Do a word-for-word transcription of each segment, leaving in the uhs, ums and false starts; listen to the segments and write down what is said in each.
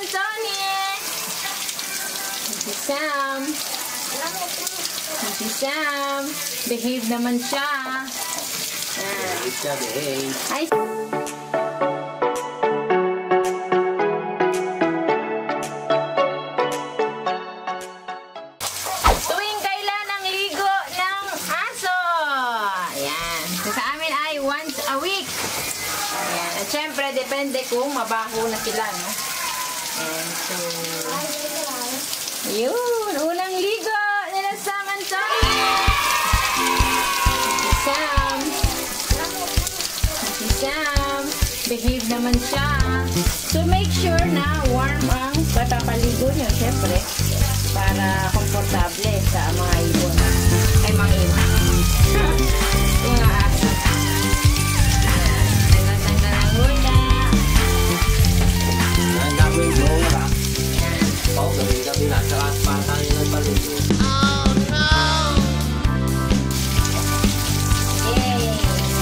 Toni! Si Sam. Si Sam. Behave naman siya. Behave siya, behave. Hi. Tuwing kailan ang ligo ng aso? Ayan. So, sa amin ay once a week. Ayan. At syempre, depende kung mabaho na sila, no? And so, yun. Unang ligo nila Sam Toni. Si Sam. Si Sam. Behave naman siya. So, make sure na warm ang patapaligo nyo, syempre. Para komportable sa mga ibon. Ay, mga ibon. Mga aso. Tanggal-tanggal ang hula. Ang gagawin mo, wala. Oo, gabi-gabi na. Saka patang yung nagpaligo. Oh, no! Yay!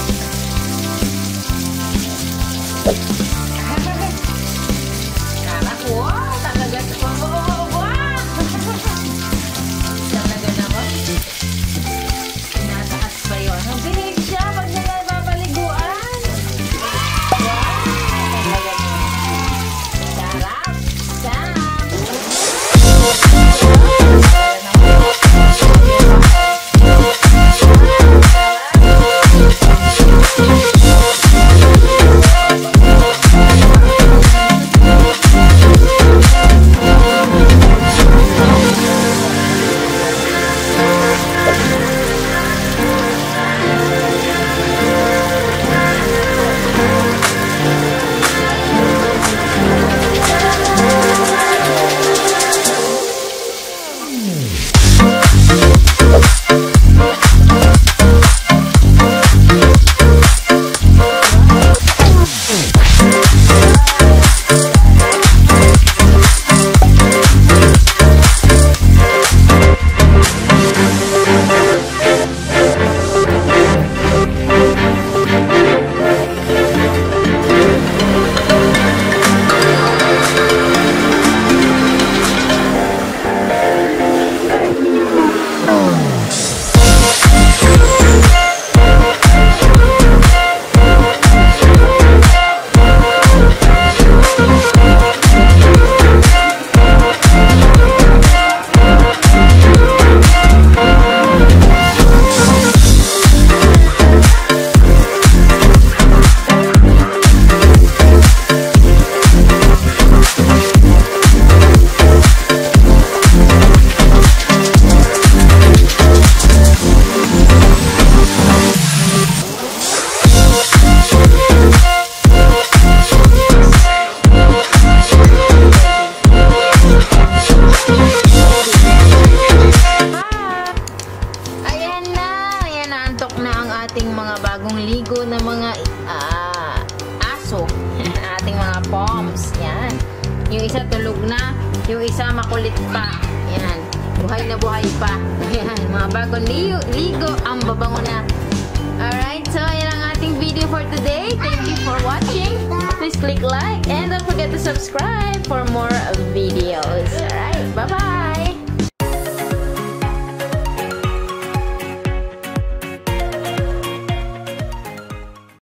Kala ko, wow! Talaga sa pang-oo! Wow! Talaga naman. Tinataas pa yun. Ang binig siya pag nila papaliguan. Wow! Talaga naman. Sarap! Sam! Ating mga bagong ligo na mga uh, aso. Ating mga poms. Yan. Yung isa tulog na. Yung isa makulit pa. Yan. Buhay na buhay pa. Yan. Mga bagong ligo, ligo ang babango na. Alright. So, yan ang ating video for today. Thank you for watching. Please click like and don't forget to subscribe for more videos.